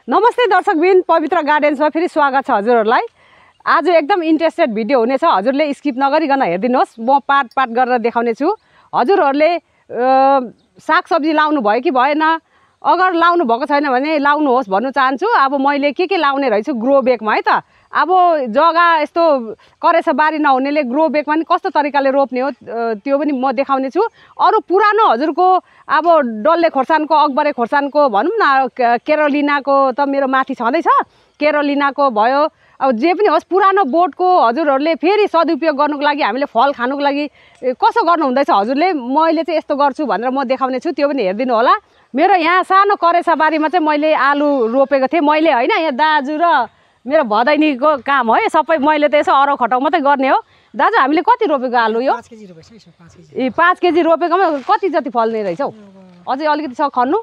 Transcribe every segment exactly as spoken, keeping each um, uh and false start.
नमस्ते दर्शकबिन, पवित्र गार्डन्समा फेरि स्वागत छ हजुरहरूलाई। आज एकदम इन्ट्रेस्टेड भिडियो हुनेछ, हजुरले स्किप नगरिकन हेरिदिनुहोस्। म पाट पाट गरेर देखाउने छु। हजुरहरूले सागसब्जी लाउनु भयो कि भएन, अगर लाउनु भएको छैन भने लाउनुहोस् भन्नु चाहन्छु। अब मैले के के लाउने रहेछु ग्रो बेगमा है त। अब जग्गा यस्तो करेसो बारी नहुनेले ग्रो बेगमा नि कस्तो तरिकाले रोप्ने हो त्यो पनि म देखाउने छु। अरू पुरानो हजुरको अब डल्ले खोर्सानीको, अकबरे खोर्सानीको भनौँ न, केरोलिनाको त मेरो माथि छँदैछ, केरोलिनाको भयो, अब जे पनि होस् पुरानो बोटको हजुरहरूले फेरि सदुपयोग गर्नुको लागि, हामीले फल खानुको लागि कसो गर्नु हुँदैछ हजुरले, मैले चाहिँ यस्तो गर्छु भनेर म देखाउने छु। त्यो पनि हेरिदिनु होला। मेरो यहाँ सानो करेसा बारीमा चाहिँ मैले आलु रोपेको थिएँ। मैले होइन, यहाँ दाजु र मेरो भदैनीको काम हो, सबै मैले त यसो अरौ खटाउ मात्रै गर्ने हो। दाजु हामीले कति रोपेको आलु यो? ए पाँच केजी रोपेकोमा कति जति फल्ने रहेछ हौ? अझै अलिकति छ खन्नु,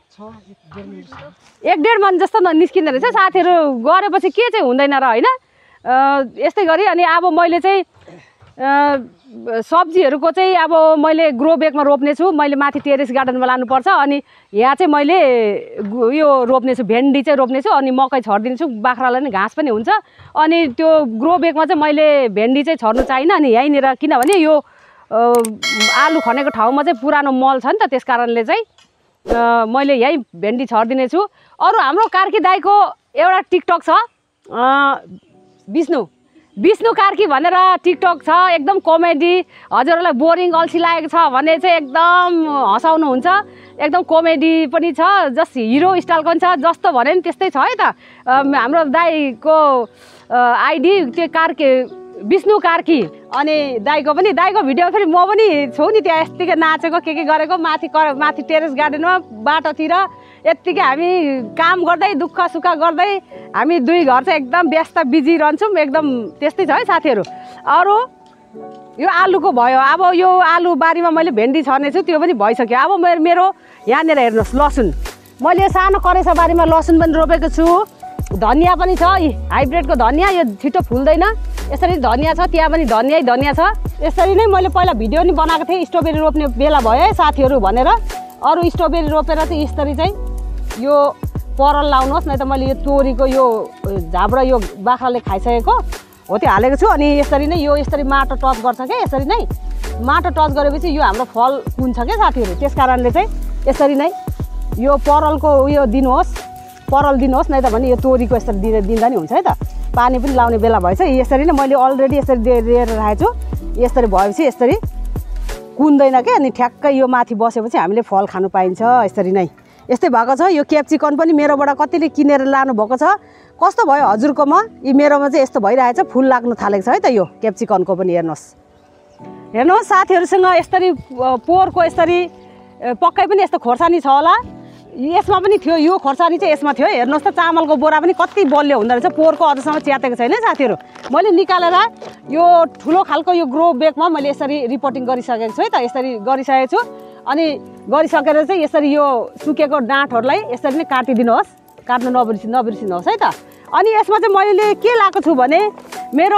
एक डेढ मन जस्तो निस्किँदो रहेछ। साथीहरू गरेपछि के चाहिँ हुँदैन र होइन, यस्तै गरी। अनि अब मैले चाहिँ सब्जीहरूको चाहिँ अब मैले ग्रो बेगमा रोप्ने छु। मैले माथि टेरेस गार्डनमा लानुपर्छ। अनि यहाँ चाहिँ मैले यो रोप्ने छु, भेन्डी चाहिँ रोप्ने छु। अनि मकै छरिदिन्छु, बाख्रालाई नि घाँस पनि हुन्छ। अनि त्यो ग्रो बेगमा चाहिँ मैले भेन्डी चाहिँ छर्नु चाहिन। अनि यहीँनिर किनभने यो आलु खनेको ठाउँमा चाहिँ पुरानो मल छ नि त, त्यस कारणले चाहिँ मैले यहीँ भेन्डी छरिदिने छु। अरू हाम्रो कार्की दाईको एउटा टिकटक छ, विष्णु विष्णु कार्की भनेर टिकटक छ, एकदम कमेडी। हजुरहरूलाई बोरिङ अल्छी लागेको छ भने चाहिँ एकदम हँसाउनुहुन्छ, एकदम कमेडी पनि छ, जस्ट हिरो स्टाइलको पनि छ। जस्तो भने नि त्यस्तै छ है त। हाम्रो दाईको आइडी त्यो कार्की, विष्णु कार्की। अनि दाईको पनि, दाईको भिडियो फेरि म पनि छु नि त्यहाँ, यत्तिकै नाचेको के के गरेको माथि माथि टेरेस गार्डनमा बाटोतिर यत्तिकै हामी काम गर्दै दुःख सुख गर्दै हामी दुई घर चाहिँ एकदम व्यस्त बिजी रहन्छौँ, एकदम त्यस्तै छ है साथीहरू। अरू यो आलुको भयो, अब यो आलु बारीमा मैले भेन्डी छर्ने छु, त्यो पनि भइसक्यो। अब मेरो मेरो यहाँनिर हेर्नुहोस्, लसुन मैले सानो करेसा बारीमा लसुन पनि रोपेको छु। धनियाँ पनि छ, हाइब्रिडको धनियाँ, यो छिटो फुल्दैन। यसरी धनियाँ छ, त्यहाँ पनि धनियाँ धनियाँ छ। यसरी नै मैले पहिला भिडियो नि बनाएको थिएँ, स्ट्रबेरी रोप्ने बेला भयो है साथीहरू भनेर। अरू स्ट्रबेरी रोपेर चाहिँ यसरी चाहिँ यो परल लाउनुहोस्, नै त मैले यो तोरीको यो झाब्रा यो बाख्राले खाइसकेको हो त्यो हालेको छु। अनि यसरी नै यो यसरी माटो टच गर्छ क्या, यसरी नै माटो टच गरेपछि यो हाम्रो फल हुन्छ क्या साथीहरू। त्यस कारणले चाहिँ यसरी नै यो परलको उयो दिनुहोस्, परल दिनुहोस्, नै त भने यो तोरीको यसरी दिँदा दिँदा नि हुन्छ है त। पानी पनि लाउने बेला भएछ। यसरी नै मैले अलरेडी यसरी दिएर राखेको छु। यसरी भएपछि यसरी कुन्दैन क्या, अनि ठ्याक्कै यो माथि बसेपछि हामीले फल खानु पाइन्छ। यसरी नै यस्तै भएको छ। यो क्याप्सिकम पनि मेरोबाट कतिले किनेर लानु भएको छ। कस्तो भयो हजुरकोमा? यी मेरोमा चाहिँ यस्तो भइरहेछ, फुल लाग्नु थालेको छ है त। यो क्याप्सिकमको पनि हेर्नुहोस्, हेर्नुहोस् साथीहरूसँग यसरी पोहोरको यसरी पक्कै पनि यस्तो खोर्सानी छ होला, यसमा पनि थियो। यो खोर्सानी चाहिँ यसमा थियो, हेर्नुहोस् त। चामलको बोरा पनि कति बलियो हुँदो रहेछ, पोहोरको अझसम्म च्यातेको छैन साथीहरू। मैले निकालेर यो ठुलो खालको यो ग्रो बेगमा मैले यसरी रिपोर्टिङ गरिसकेको छु है त। यसरी गरिसकेको छु। अनि गरिसकेर चाहिँ यसरी यो सुकेको डाँठहरूलाई यसरी नै काटिदिनुहोस्, काट्नु नबिर्सि नबिर्सिनुहोस् है त। अनि यसमा चाहिँ मैले के लाएको छु भने मेरो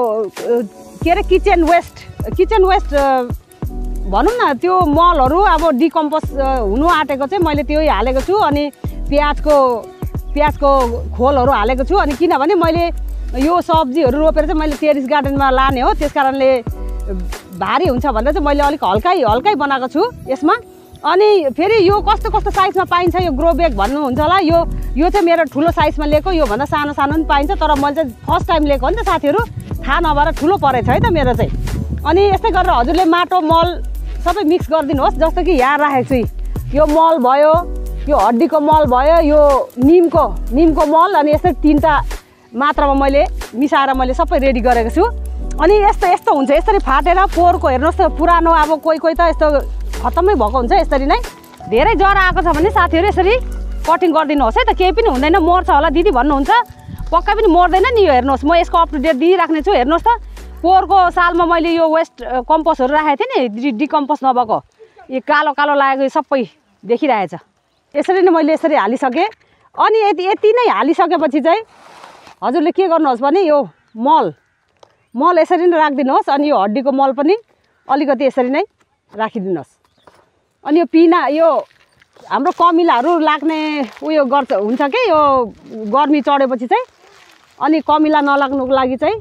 के अरे किचन वेस्ट, किचन वेस्ट भनौँ न, त्यो मलहरू अब डिकम्पोज हुनु आँटेको चाहिँ मैले त्यो हालेको छु। अनि प्याजको प्याजको खोलहरू हालेको छु। अनि किनभने मैले यो सब्जीहरू रोपेर चाहिँ मैले टेरिस गार्डनमा लाने हो, त्यस कारणले भारी हुन्छ भनेर चाहिँ मैले अलिक हल्कै हल्कै बनाएको छु यसमा। अनि फेरि यो कस्तो कस्तो साइजमा पाइन्छ यो ग्रो बेग भन्नुहुन्छ होला। यो यो चाहिँ मेरो ठुलो साइजमा लिएको, योभन्दा सानो सानो पनि पाइन्छ, तर मैले चाहिँ फर्स्ट टाइम लिएको हो नि त साथीहरू, थाहा नभएर ठुलो परेछ है त मेरो चाहिँ। अनि यस्तै गरेर हजुरले माटो मल सबै मिक्स गरिदिनुहोस्। जस्तो कि यहाँ राखेको छु, यो मल भयो, यो हड्डीको मल भयो, यो निमको निमको मल, अनि यस्तै तिनवटा मात्रामा मैले मिसाएर मैले सबै रेडी गरेको छु। अनि यस्तो यस्तो हुन्छ, यसरी फाटेर पोहोरको हेर्नुहोस् त, पुरानो अब कोही कोही त यस्तो खत्तमै भएको हुन्छ। यसरी नै धेरै जरा आएको छ भने साथीहरू यसरी कटिङ गरिदिनुहोस् है त, केही पनि हुँदैन। मर्छ होला दिदी भन्नुहुन्छ, पक्का पनि मर्दैन नि यो। हेर्नुहोस्, म यसको अप टु डेट दिइराख्ने छु। हेर्नुहोस् त, पोहोरको सालमा मैले यो वेस्ट कम्पोस्टहरू राखेको थिएँ नि, डिकम्पोस्ट नभएको, यो कालो कालो लागेको सबै देखिरहेछ। यसरी नै मैले यसरी हालिसकेँ। अनि यति यति नै हालिसकेपछि चाहिँ हजुरले के गर्नुहोस् भने यो मल मल यसरी नै राखिदिनुहोस्। अनि यो हड्डीको मल पनि अलिकति यसरी नै राखिदिनुहोस्। अनि यो पिना यो हाम्रो कमिलाहरू लाग्ने उयो गर्छ हुन्छ कि यो गर्मी चढेपछि चाहिँ अनि कमिला नलाग्नुको लागि चाहिँ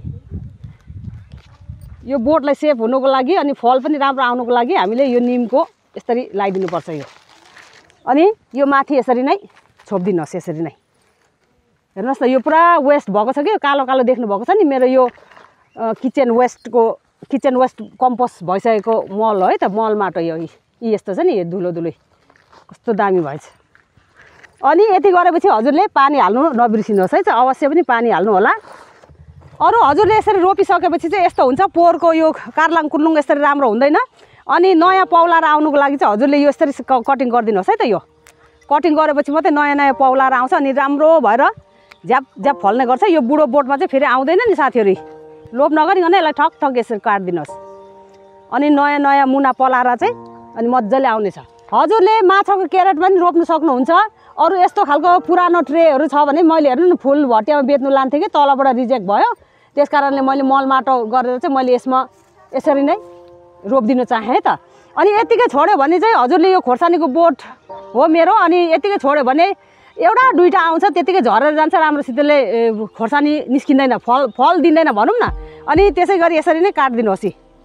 यो बोटलाई सेफ हुनुको लागि अनि फल पनि राम्रो आउनुको लागि हामीले यो निमको यसरी लगाइदिनुपर्छ यो अनि यो माथि यसरी नै छोपिदिनुहोस् यसरी नै हेर्नुहोस् न यो पुरा वेस्ट भएको छ कि कालो कालो देख्नु भएको छ नि मेरो यो किचन वेस्टको किचन वेस्ट कम्पोस्ट भइसकेको मल हो है त मल माटो यो यी यस्तो छ नि यो धुलो धुलै कस्तो दामी भएछ अनि यति गरेपछि हजुरले पानी हाल्नु नबिर्सिनुहोस् है चाहिँ अवश्य पनि पानी हाल्नु होला अरू हजुरले यसरी रोपिसकेपछि चाहिँ यस्तो हुन्छ पोहोरको यो कार्लाङ कुर्लुङ यसरी राम्रो हुँदैन अनि नयाँ पौलाएर आउनुको लागि चाहिँ हजुरले यो यसरी कटिङ गरिदिनुहोस् है त यो कटिङ गरेपछि मात्रै नयाँ नयाँ पौलाएर आउँछ अनि राम्रो भएर झ्याप झ्याप फल्ने गर्छ यो बुढो बोटमा चाहिँ फेरि आउँदैन नि साथीहरू लोभ नगरिकन यसलाई ठक ठक यसरी काटिदिनुहोस् अनि नयाँ नयाँ मुना पलाएर चाहिँ अनि मजाले आउनेछ हजुरले माछाको क्यारेट पनि रोप्नु सक्नुहुन्छ अरू यस्तो खालको पुरानो ट्रेहरू छ भने मैले हेर्नु न फुल भट्टियामा बेच्नु लान्थेँ कि तलबाट रिजेक्ट भयो त्यस कारणले मैले मल माटो गरेर चाहिँ मैले यसमा यसरी नै रोपिदिन चाहेँ है त अनि यतिकै छोड्यो भने चाहिँ हजुरले यो खोर्सानीको बोट हो मेरो अनि यतिकै छोड्यो भने एउटा दुईवटा आउँछ त्यतिकै झरेर जान्छ राम्रोसितले खोर्सानी निस्किँदैन फल फल दिँदैन भनौँ न अनि त्यसै गरी यसरी नै काटिदिनुहोस्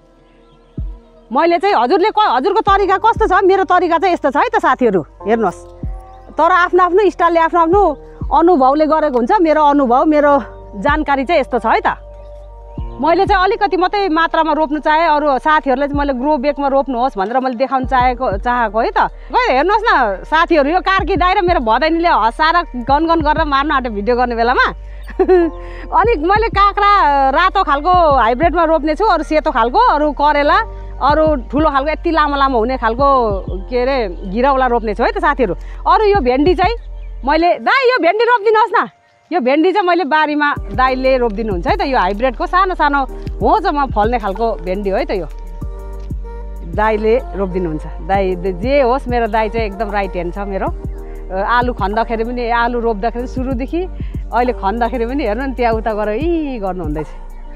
मैले चाहिँ हजुरले क हजुरको तरिका कस्तो छ मेरो तरिका चाहिँ यस्तो छ है त साथीहरू हेर्नुहोस् तर आफ्नो आफ्नो स्टाइलले आफ्नो आफ्नो अनुभवले गरेको हुन्छ मेरो अनुभव मेरो जानकारी चाहिँ यस्तो छ है त मैले चाहिँ अलिकति मात्रै मात्रामा रोप्नु चाहेँ अरू साथीहरूले चाहिँ मैले ग्रो बेगमा रोप्नुहोस् भनेर मैले देखाउन चाहेको चाहेको है त खै हेर्नुहोस् न साथीहरू यो कार्की दाइ र मेरो भदैनीले हँसाएर गनगन गरेर मार्न आँट्यो भिडियो गर्ने बेलामा अनि मैले काँक्रा रातो खालको हाइब्रिडमा रोप्ने छु अरू सेतो खालको अरू करेला अरू ठुलो खालको यति लामो लामो हुने खालको के अरे घिराउला रोप्ने छु है त साथीहरू अरू यो भेन्डी चाहिँ मैले दाइ यो भेन्डी रोपिदिनुहोस् न यो भेन्डी चाहिँ मैले बारीमा दाइले रोपिदिनुहुन्छ है त यो हाइब्रिडको सानो सानो होचमा फल्ने खालको भेन्डी हो है त यो दाइले रोपिदिनुहुन्छ दाइ जे होस् मेरो दाइ चाहिँ एकदम राइट ह्यान्ड छ मेरो आलु खन्दाखेरि पनि आलु रोप्दाखेरि सुरुदेखि अहिले खन्दाखेरि पनि हेर्नु नि त्यहाँ उता गएर यी गर्नु हुँदैछ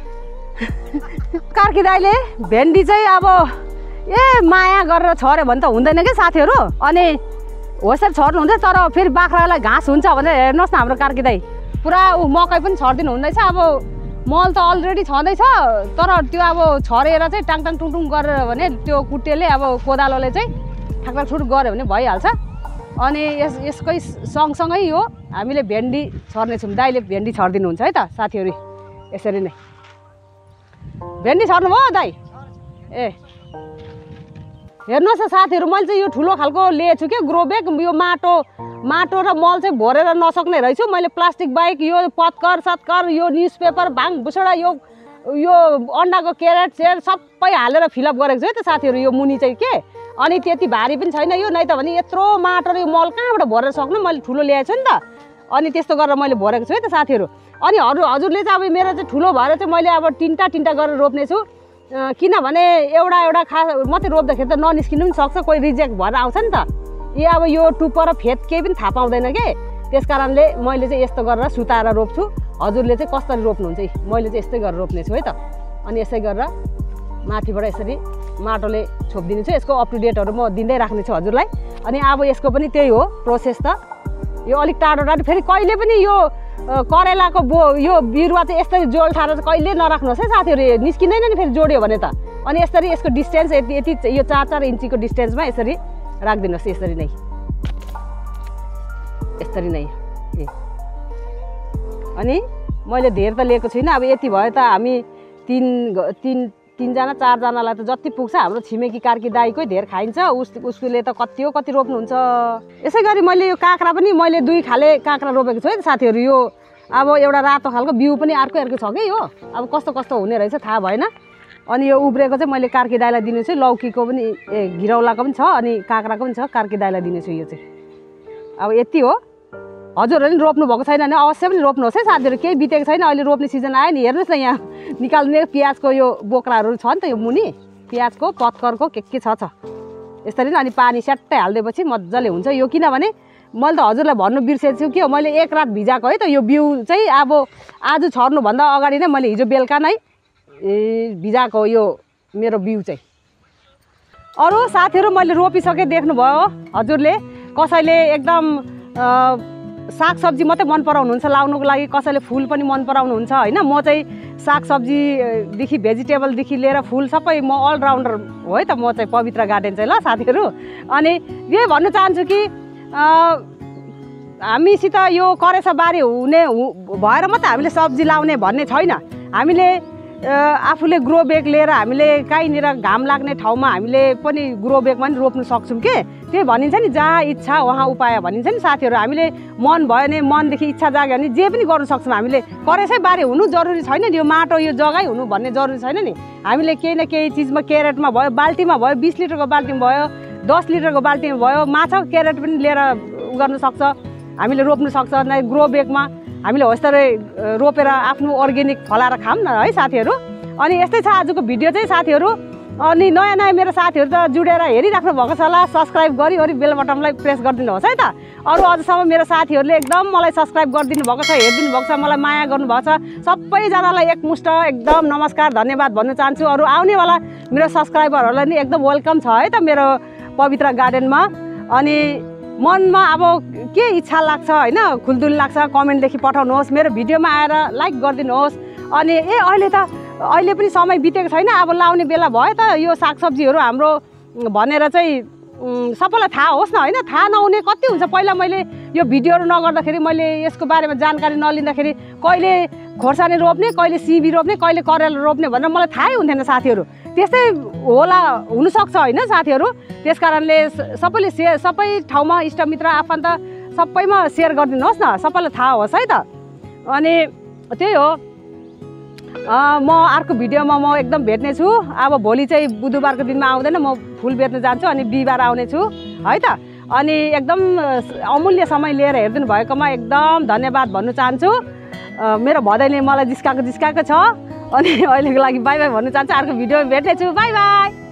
कार्की दाइले भेन्डी चाहिँ अब ए माया गरेर छर्यो भने त हुँदैन कि साथीहरू अनि होसर छर्नु हुन्छ तर फेरि बाख्रालाई घाँस हुन्छ भनेर हेर्नुहोस् न हाम्रो कार्की दाइ पुरा ऊ मकै पनि छरिदिनु हुँदैछ अब मल त अलरेडी छँदैछ तर त्यो अब छरेर चाहिँ टाङटाङ टुङटुङ गरेर भने त्यो कुटेले अब कोदालोले चाहिँ ठाकठाक ठुट गऱ्यो भने भइहाल्छ अनि यस यसकै सँगसँगै यो हामीले भेन्डी छर्नेछौँ दाइले भेन्डी छरिदिनुहुन्छ है त साथीहरू यसरी नै भेन्डी छर्नु भयो दाइ ए हेर्नुहोस् न साथीहरू मैले चाहिँ यो ठुलो खालको लिएछु क्या ग्रो बेग यो माटो माटो र मल चाहिँ भरेर नसक्ने रहेछु मैले प्लास्टिक बाइक यो पत्कर सत्कर यो न्युज पेपर भाङ भुसडा यो यो अन्डाको क्यारेट सेयर सबै हालेर फिलअप गरेको छु है त साथीहरू यो मुनि चाहिँ के अनि त्यति भारी पनि छैन यो नै त भने यत्रो माटो र यो मल कहाँबाट भरेर सक्नु मैले ठुलो ल्याएको छु नि त अनि त्यस्तो गरेर मैले भरेको छु है त साथीहरू अनि अरू हजुरले चाहिँ अब मेरो चाहिँ ठुलो भएर चाहिँ मैले अब तिनवटा तिनवटा गरेर रोप्ने छु किनभने एउटा एउटा खास मात्रै रोप्दाखेरि त ननिस्किनु पनि सक्छ कोही रिजेक्ट भएर आउँछ नि त यो अब यो टुप्पो र फेद केही पनि थाहा पाउँदैन के त्यस कारणले मैले चाहिँ यस्तो गरेर सुताएर रोप्छु हजुरले चाहिँ कसरी रोप्नुहुन्छ मैले चाहिँ यस्तै गरेर रोप्ने छु है त अनि यसै गरेर माथिबाट यसरी माटोले छोपिदिनु छु यसको अप टु डेटहरू म दिँदै राख्नेछु हजुरलाई अनि अब यसको पनि त्यही हो प्रोसेस त यो अलिक टाढो टाढो फेरि कहिले पनि यो करेलाको बो यो बिरुवा चाहिँ यसरी जोल ठाएर चाहिँ कहिले नराख्नुहोस् है साथीहरू निस्किँदैन नि फेरि जोड्यो भने त अनि यसरी यसको डिस्टेन्स यति यति यो चार चार इन्चीको डिस्टेन्समा यसरी राखिदिनुहोस् यसरी नै यसरी नै ए अनि मैले धेर त लिएको छुइनँ अब यति भयो त हामी तिन तिन तिनजना चारजनालाई त जति पुग्छ हाम्रो छिमेकी कार्की दाइकै धेर खाइन्छ उस उसले त कति हो कति रोप्नुहुन्छ यसै गरी मैले यो काँक्रा पनि मैले दुई खाले काँक्रा रोपेको छु है त साथीहरू यो अब एउटा रातो खालको बिउ पनि अर्कै अर्कै छ कि यो अब कस्तो कस्तो हुने रहेछ थाहा भएन अनि यो उब्रेको चाहिँ मैले कार्की दाइलाई दिनेछु लौकीको पनि ए घिरौलाको पनि छ अनि काँक्राको पनि छ कार्की दाइलाई दिनेछु यो चाहिँ अब यति हो हजुरहरूले पनि रोप्नु भएको छैन भने अवश्य पनि रोप्नुहोस् है साथीहरू केही बितेको छैन अहिले रोप्ने सिजन आयो नि हेर्नुहोस् न यहाँ निकाल्ने प्याजको यो बोक्राहरू छ नि त यो मुनि प्याजको पत्करको के के छ छ यसरी नै अनि पानी स्याट्टै हालिदिएपछि मजाले हुन्छ यो किनभने मैले त हजुरलाई भन्नु बिर्सेछु कि मैले एक रात भिजाएको है त यो बिउ चाहिँ अब आज छर्नुभन्दा अगाडि नै मैले हिजो बेलुका नै ए भिजाएको यो मेरो बिउ चाहिँ अरू साथीहरू मैले रोपिसकेँ देख्नुभयो हजुरले कसैले एकदम सागसब्जी मात्रै मन पराउनुहुन्छ लाउनुको लागि, कसैले फुल पनि मन पराउनुहुन्छ होइन। म चाहिँ सागसब्जीदेखि भेजिटेबलदेखि लिएर फुल सबै म अलराउन्डर हो है त। म चाहिँ पवित्र गार्डन चाहिँ ल साथीहरू। अनि यही भन्नु चाहन्छु कि हामीसित यो करेसो बारी हुने भएर मात्रै हामीले सब्जी लाउने भन्ने छैन। हामीले आफूले ग्रो बेग लिएर हामीले कहीँनिर घाम लाग्ने ठाउँमा हामीले पनि ग्रो बेगमा पनि रोप्नु सक्छौँ के। त्यही भनिन्छ नि जहाँ इच्छा वहाँ उपाय भनिन्छ नि साथीहरू। हामीले मन भयो भने मनदेखि इच्छा जाग्यो भने जे पनि गर्न सक्छौँ। हामीले करेसै बारी हुनु जरुरी छैन नि, यो माटो यो जग्गै हुनु भन्ने जरुरी छैन नि। हामीले केही न केही चिजमा क्यारेटमा भयो, बाल्टीमा भयो, बिस लिटरको बाल्टीमा भयो, दस लिटरको बाल्टीमा भयो, माछा क्यारेट पनि लिएर उ गर्नु सक्छ, हामीले रोप्नु सक्छ। न ग्रो बेगमा हामीले होस्टरै रोपेर आफ्नो अर्ग्यानिक फलाएर खाऊँ न है साथीहरू। अनि यस्तै छ आजको भिडियो चाहिँ साथीहरू। अनि नयाँ नयाँ मेरो साथीहरू त जुडेर हेरिराख्नु भएको छ होला, सब्सक्राइब गरिवरि बेल बटनलाई प्रेस गरिदिनु होस् है त। अरू अझसम्म मेरो साथीहरूले एकदम मलाई सब्सक्राइब गरिदिनु भएको छ, हेरिदिनु भएको छ, मलाई माया गर्नुभएको छ, सबैजनालाई एकमुष्ट एकदम नमस्कार धन्यवाद भन्न चाहन्छु। अरू आउनेवाला मेरो सब्सक्राइबरहरूलाई नि एकदम वेलकम छ है त मेरो पवित्र गार्डनमा। अनि मनमा अब के इच्छा लाग्छ होइन, खुल्दुल लाग्छ कमेन्टदेखि पठाउनुहोस्, मेरो भिडियोमा आएर लाइक गरिदिनुहोस्। अनि ए अहिले त अहिले पनि समय बितेको छैन, अब लाउने बेला भयो त यो सागसब्जीहरू हाम्रो भनेर चाहिँ सबैलाई थाहा होस् न होइन। थाहा नहुने कति हुन्छ। पहिला मैले यो भिडियोहरू नगर्दाखेरि, मैले यसको बारेमा जानकारी नलिँदाखेरि कहिले खोर्सानी रोप्ने, कहिले सिबी रोप्ने, कहिले करेला रोप्ने भनेर मलाई थाहै हुन्थेन साथीहरू। त्यस्तै होला हुनसक्छ होइन साथीहरू। त्यस कारणले सबैले सेयर सबै ठाउँमा इष्टमित्र आफन्त सबैमा सेयर गरिदिनुहोस् न, सबैलाई थाहा होस् है त। अनि त्यही हो, म अर्को भिडियोमा म एकदम भेट्ने छु। अब भोलि चाहिँ बुधबारको दिनमा आउँदैन, म फुल बेच्न जान्छु अनि बिहिबार आउने छु है त। अनि एकदम अमूल्य समय लिएर हेरिदिनु भएकोमा एकदम धन्यवाद भन्नु चाहन्छु। मेरो भदैले मलाई जिस्काएको जिस्काएको छ। अनि अहिलेको लागि बाई बाई भन्नु चाहन्छु। अर्को भिडियोमा भेट्ने छु, बाई बाई।